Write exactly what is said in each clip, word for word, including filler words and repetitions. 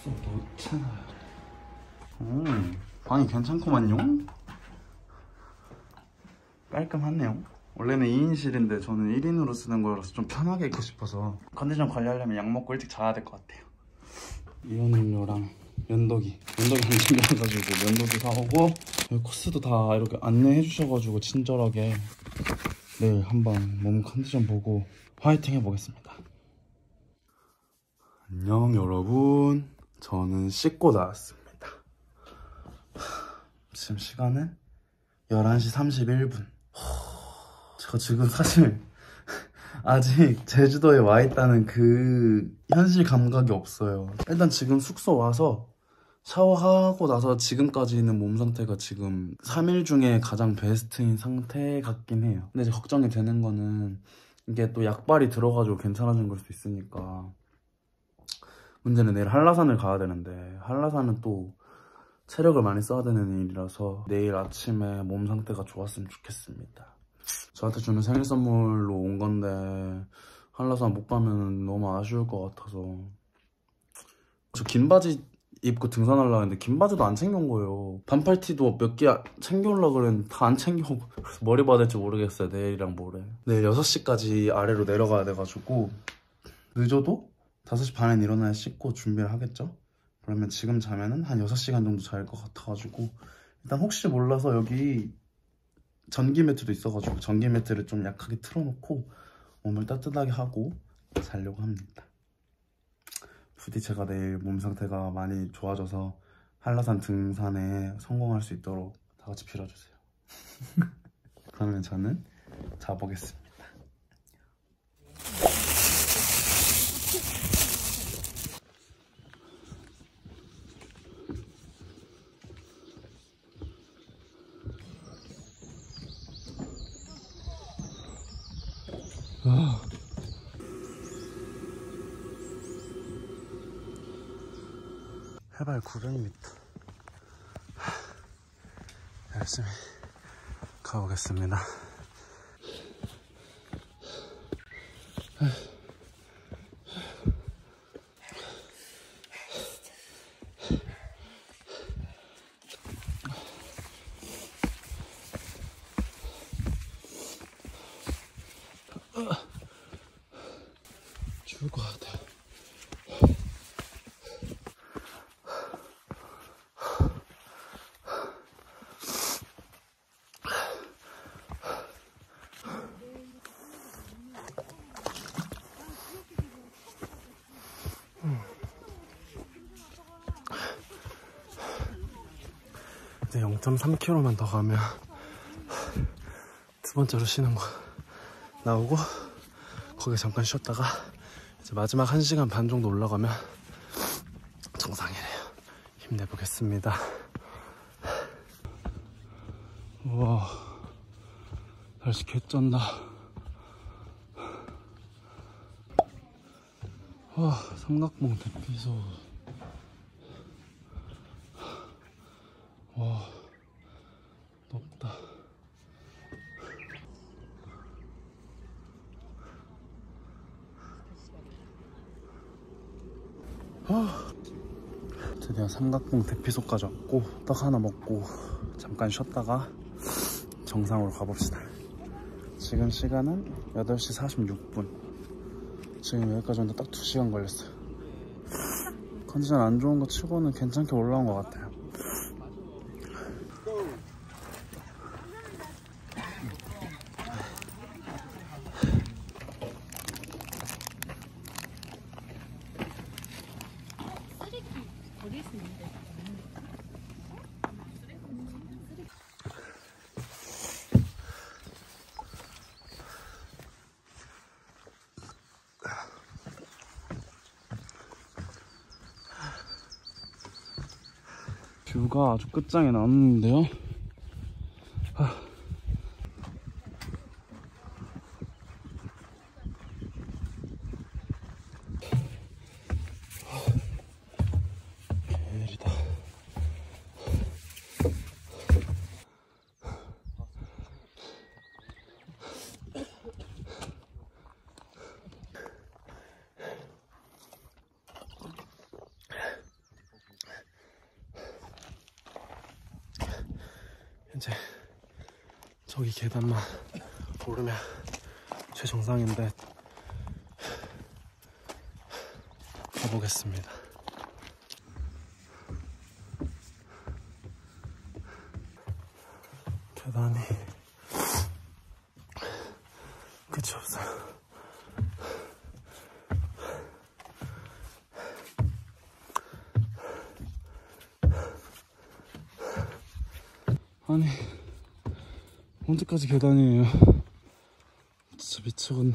좀 놓잖아요. 음, 방이 괜찮구만요. 깔끔하네요. 원래는 이 인실인데 저는 일 인으로 쓰는 거라서 좀 편하게 있고 싶어서 컨디션 관리하려면 약 먹고 일찍 자야 될 것 같아요. 이온 음료랑 면도기 면도기 안 챙겨가지고 면도기 사오고, 여기 코스도 다 이렇게 안내해 주셔가지고 친절하게 내일 한번 몸 컨디션 보고 화이팅 해보겠습니다. 안녕 여러분, 저는 씻고 나왔습니다. 지금 시간은 열한 시 삼십일 분. 제가 지금 사실 아직 제주도에 와 있다는 그 현실 감각이 없어요. 일단 지금 숙소 와서 샤워하고 나서 지금까지 있는 몸 상태가 지금 삼 일 중에 가장 베스트인 상태 같긴 해요. 근데 이제 걱정이 되는 거는 이게 또 약발이 들어가지고 괜찮아진 걸 수도 있으니까. 문제는 내일 한라산을 가야 되는데 한라산은 또 체력을 많이 써야 되는 일이라서 내일 아침에 몸 상태가 좋았으면 좋겠습니다. 저한테 주는 생일 선물로 온 건데 한라산 못 가면 너무 아쉬울 것 같아서. 저 긴 바지 입고 등산하려고 했는데 긴 바지도 안 챙겨온 거예요. 반팔티도 몇 개 챙겨오려고 그랬는데 다 안 챙겨오고 그래서 머리 봐야 될지 모르겠어요. 내일이랑 모레. 내일 여섯 시까지 아래로 내려가야 돼가지고 늦어도 다섯 시 반엔 일어나야 씻고 준비를 하겠죠? 그러면 지금 자면은 한 여섯 시간 정도 잘 것 같아가지고 일단 혹시 몰라서 여기 전기 매트도 있어가지고 전기 매트를 좀 약하게 틀어놓고 몸을 따뜻하게 하고 자려고 합니다. 부디 제가 내일 몸 상태가 많이 좋아져서 한라산 등산에 성공할 수 있도록 다 같이 빌어주세요. 그러면 저는 자보겠습니다. 아. 해발 구백 미터. 열심히 가보겠습니다. 죽을 것 같아. 이제 영 점 삼 킬로미터만 더 가면 두 번째로 쉬는 거 나오고, 거기 잠깐 쉬었다가 이제 마지막 한 시간 반 정도 올라가면 정상이래요. 힘내보겠습니다. 우와, 날씨 개쩐다. 와, 삼각봉 대피소. 와, 높다. 아, 드디어 삼각봉 대피소까지 왔고 떡 하나 먹고 잠깐 쉬었다가 정상으로 가봅시다. 지금 시간은 여덟 시 사십육 분. 지금 여기까지 오는데 딱 두 시간 걸렸어요. 컨디션 안 좋은 거 치고는 괜찮게 올라온 것 같아요. 뷰가 아주 끝장에 나왔는데요. 아. 개일이다. 이제 저기 계단만 오르면 최정상인데 가보겠습니다. 계단이 끝이 없어요. 아니 언제까지 계단이에요. 진짜 미치겠네.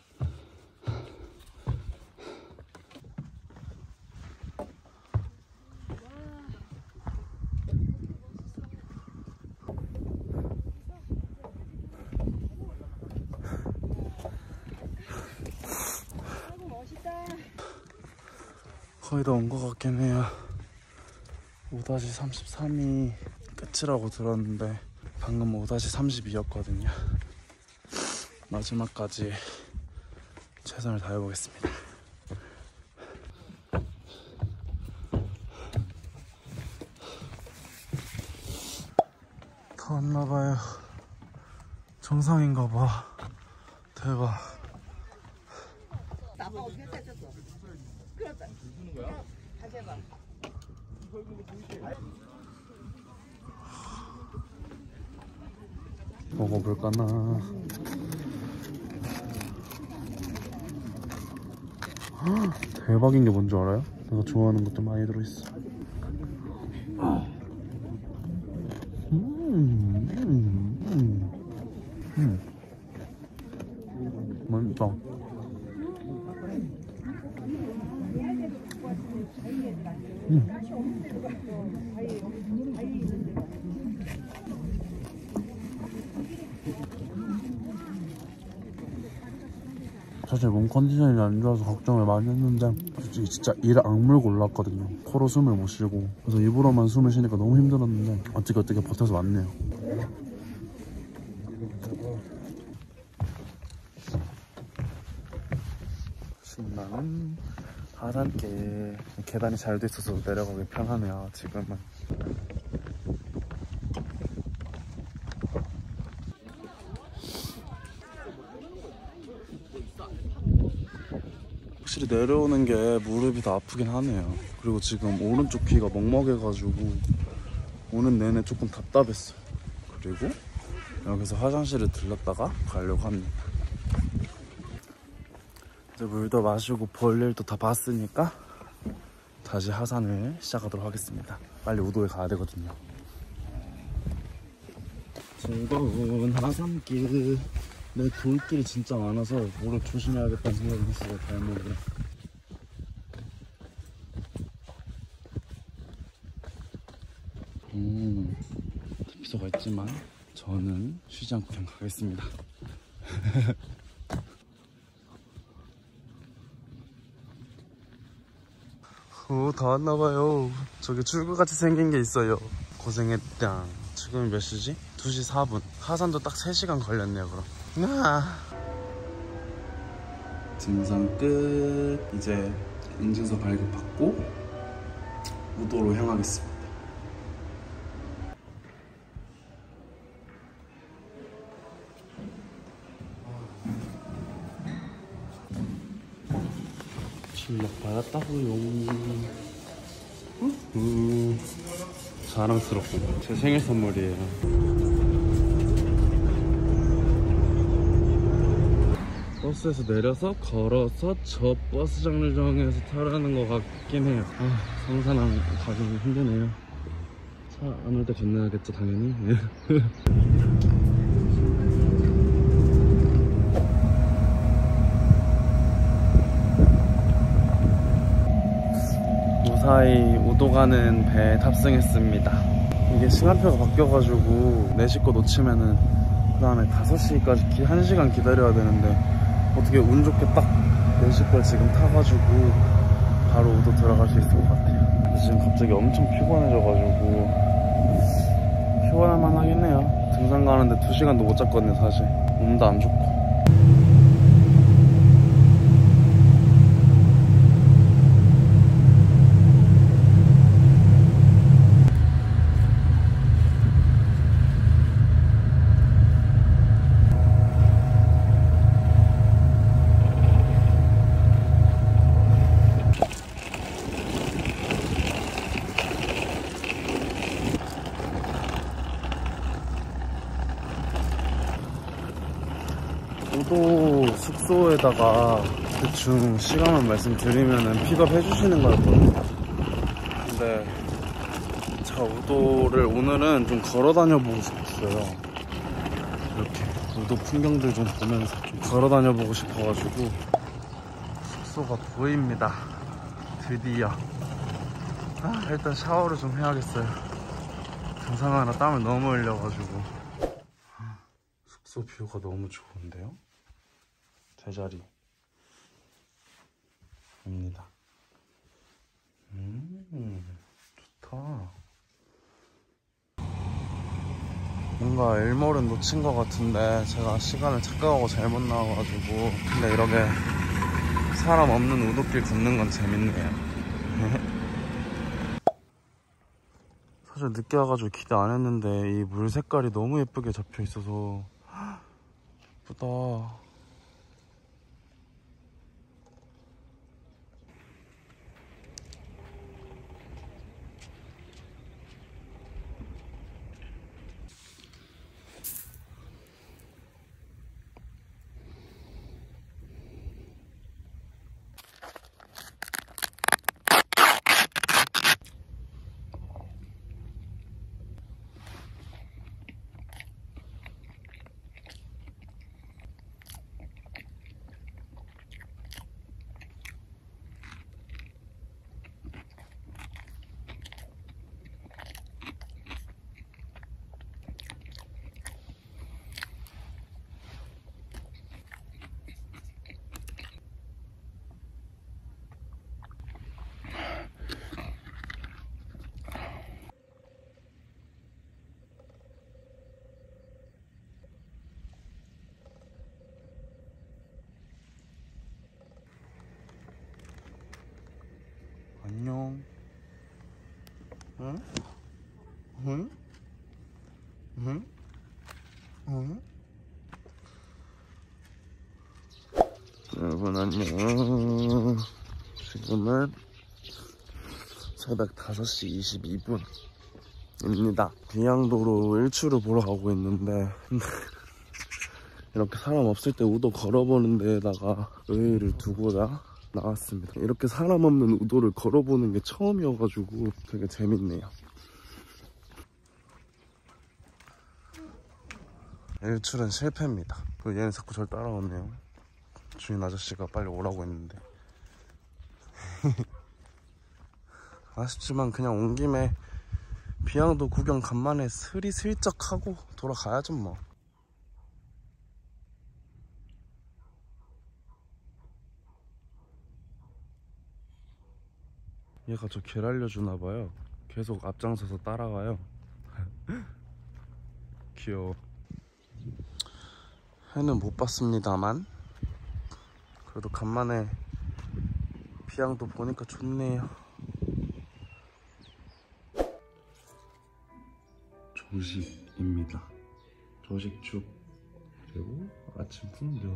거의 다 온 것 같긴 해요. 오 삼십삼이 끝이라고 들었는데 방금 오 삼십이였거든요 마지막까지 최선을 다해보겠습니다. 다 왔나봐요. 정상인가봐. 대박. 먹어볼까나. 대박인 게 뭔지 알아요? 내가 좋아하는 것도 많이 들어있어. 음, 음, 음, 음. 맛있다. 음. 사실 몸 컨디션이 안 좋아서 걱정을 많이 했는데 솔직히 진짜 이를 악물고 올랐거든요. 코로 숨을 못 쉬고. 그래서 입으로만 숨을 쉬니까 너무 힘들었는데 어떻게 어떻게 버텨서 왔네요. 신나는 하단길. 계단이 잘 돼 있어서 내려가기 편하네요. 지금은. 확실히 내려오는 게 무릎이 더 아프긴 하네요. 그리고 지금 오른쪽 귀가 먹먹해가지고 오는 내내 조금 답답했어요. 그리고 여기서 화장실을 들렀다가 가려고 합니다. 이제 물도 마시고 볼일도 다 봤으니까 다시 하산을 시작하도록 하겠습니다. 빨리 우도에 가야 되거든요. 즐거운 하산길. 내 돌길이 진짜 많아서 무릎 조심해야겠다는 생각이 했어요. 발목을. 음, 비서가 있지만 저는 쉬지 않고 그냥 가겠습니다. 오, 다 왔나봐요. 저기 출구같이 생긴 게 있어요. 고생했다. 지금 몇 시지? 두 시 사 분. 하산도 딱 세 시간 걸렸네요. 그럼 아. 등산 끝. 이제 인증서 발급받고 우도로 향하겠습니다. 실력 받았다고요. 음, 자랑스럽고 제 생일 선물이에요. 버스에서 내려서 걸어서 저 버스 정류장에서 타라는 것 같긴 해요. 아, 성산항 가기 힘드네요. 차 안 올 때 건너야겠죠, 당연히. 무사히 우도 가는 배에 탑승했습니다. 이게 시간표가 바뀌어가지고 네 시 거 놓치면은 그 다음에 다섯 시까지 한 시간 기다려야 되는데 어떻게 운 좋게 딱 네 시 걸 지금 타가지고 바로 우도 들어갈 수 있을 것 같아요. 근데 지금 갑자기 엄청 피곤해져가지고 피곤할만 하긴 해요. 등산 가는데 두 시간도 못 잤거든요. 사실 몸도 안 좋고. 우도 숙소에다가 대충 시간만 말씀드리면은 픽업해 주시는 거였거든요. 근데 제가 우도를 오늘은 좀 걸어 다녀보고 싶었어요. 이렇게 우도 풍경들 좀 보면서 좀 걸어 다녀보고 싶어가지고 숙소가 보입니다. 드디어. 아, 일단 샤워를 좀 해야겠어요. 등산하느라 땀을 너무 흘려가지고. 숙소 뷰가 너무 좋은데요? 제자리입니다. 음, 좋다. 뭔가 일몰은 놓친 것 같은데 제가 시간을 착각하고 잘못 나와가지고. 근데 이렇게 사람 없는 우도길 걷는 건 재밌네요. 사실 늦게 와가지고 기대 안 했는데 이 물 색깔이 너무 예쁘게 잡혀 있어서 예쁘다. 안녕. 응? 응? 응? 응? 여러분 안녕. 지금은 새벽 다섯 시 이십이 분입니다. 비양도로 일출을 보러 가고 있는데 이렇게 사람 없을 때 우도 걸어보는 데에다가 의의를 두고자 나왔습니다. 이렇게 사람 없는 우도를 걸어보는 게 처음이어가지고 되게 재밌네요. 일출은 실패입니다. 얘는 자꾸 절 따라오네요. 주인 아저씨가 빨리 오라고 했는데. 아쉽지만 그냥 온 김에 비양도 구경 간만에 스리슬쩍 하고 돌아가야죠 뭐. 얘가 저 길 알려주나봐요. 계속 앞장서서 따라가요. 귀여워. 해는 못 봤습니다만 그래도 간만에 비양도 보니까 좋네요. 조식입니다. 조식죽 그리고 아침 풍경.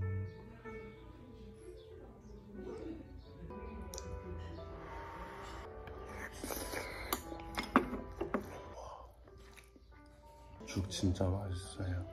죽 진짜 맛있어요.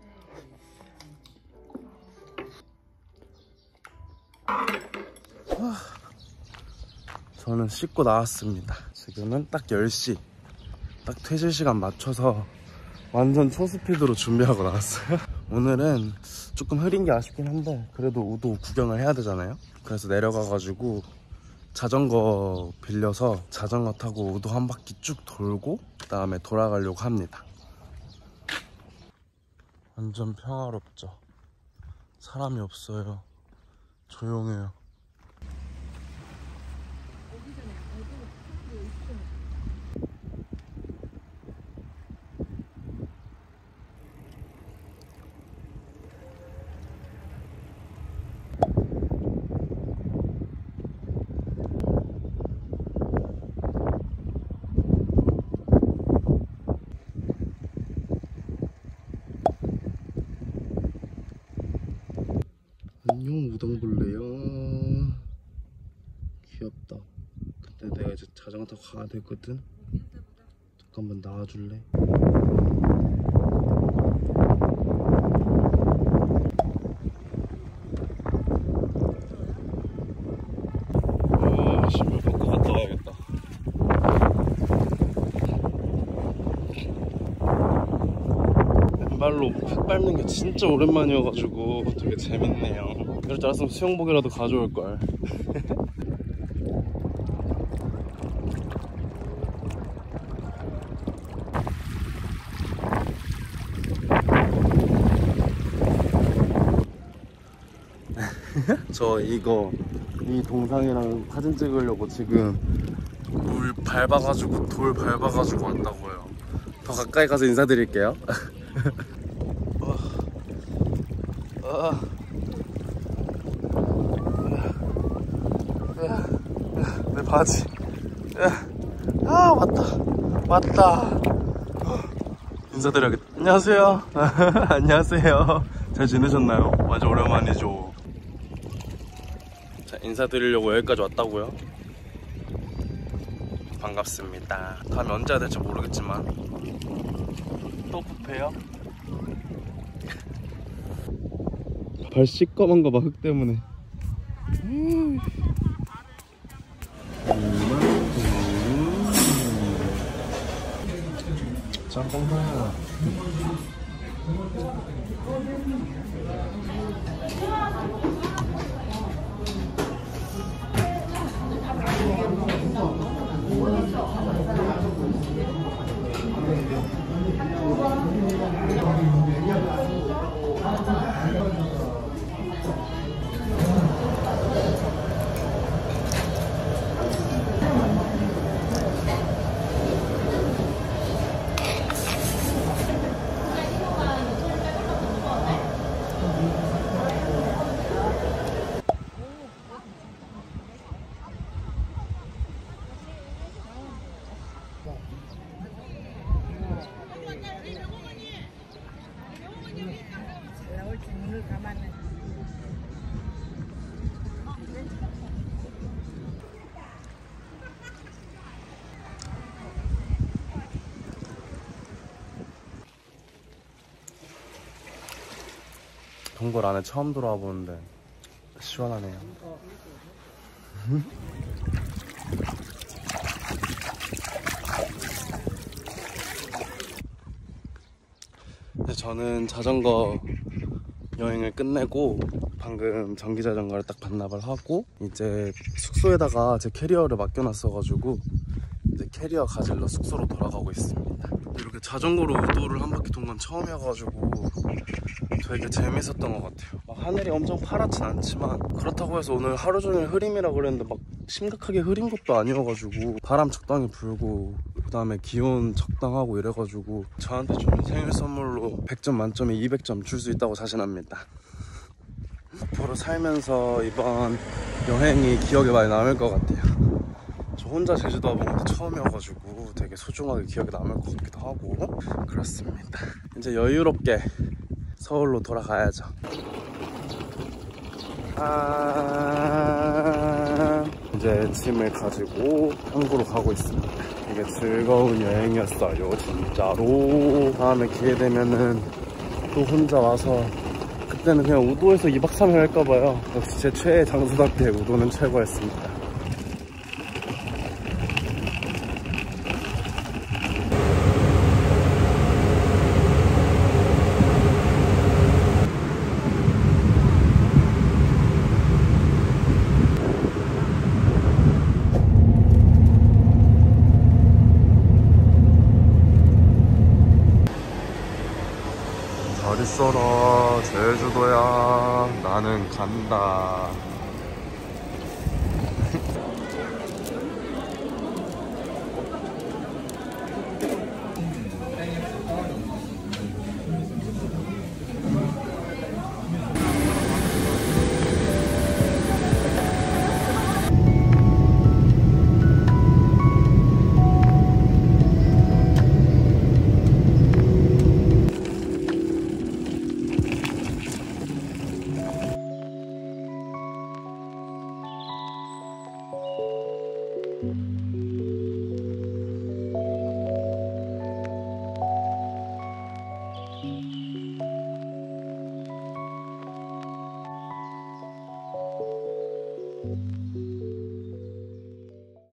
저는 씻고 나왔습니다. 지금은 딱 열 시 딱 퇴실 시간 맞춰서 완전 초스피드로 준비하고 나왔어요. 오늘은 조금 흐린 게 아쉽긴 한데 그래도 우도 구경을 해야 되잖아요. 그래서 내려가가지고 자전거 빌려서 자전거 타고 우도 한 바퀴 쭉 돌고 그 다음에 돌아가려고 합니다. 완전 평화롭죠. 사람이 없어요. 조용해요. 안녕 우동벌레야. 귀엽다. 근데 내가 이제 자전거 타고 가야 되거든. 잠깐만 나와줄래? 밟는 게 진짜 오랜만이어가지고 되게 재밌네요. 이럴 줄 알았으면 수영복이라도 가져올걸. 저 이거 이 동상이랑 사진 찍으려고 지금 물 밟아가지고 돌 밟아가지고 왔다고요. 더 가까이 가서 인사드릴게요. 어. 어. 내 바지. 아 맞다 맞다. 인사드려야겠다. 안녕하세요. 안녕하세요. 잘 지내셨나요? 완전 오랜만이죠. 자, 인사드리려고 여기까지 왔다고요. 반갑습니다. 다음에 언제 해야 될지 모르겠지만 또 붓해요? 발 시꺼먼 거 봐, 흙 때문에. 음. 짬뽕다. 동굴 안에 처음 들어와 보는데 시원하네요. 근데 저는 자전거 여행을 끝내고 방금 전기자전거를 딱 반납을 하고 이제 숙소에다가 제 캐리어를 맡겨놨어가지고 이제 캐리어 가질러 숙소로 돌아가고 있습니다. 이렇게 자전거로 우도를 한 바퀴 돈 건 처음이어가지고 되게 재밌었던 것 같아요. 막 하늘이 엄청 파랗진 않지만 그렇다고 해서 오늘 하루 종일 흐림이라 그랬는데 막 심각하게 흐린 것도 아니어가지고 바람 적당히 불고 그 다음에 기온 적당하고 이래가지고 저한테 주는 생일 선물로 백 점 만점에 이백 점 줄 수 있다고 자신합니다. 앞으로 살면서 이번 여행이 기억에 많이 남을 것 같아요. 저 혼자 제주도 와본 것도 처음이어가지고 되게 소중하게 기억에 남을 것 같기도 하고 그렇습니다. 이제 여유롭게 서울로 돌아가야죠. 아... 이제 짐을 가지고 항구로 가고 있습니다. 되게 즐거운 여행이었어요 진짜로. 다음에 기회 되면은 또 혼자 와서 그때는 그냥 우도에서 이박 삼일 할까봐요. 역시 제 최애 장소답게 우도는 최고였습니다. 잘 있어라 제주도야 나는 간다. you.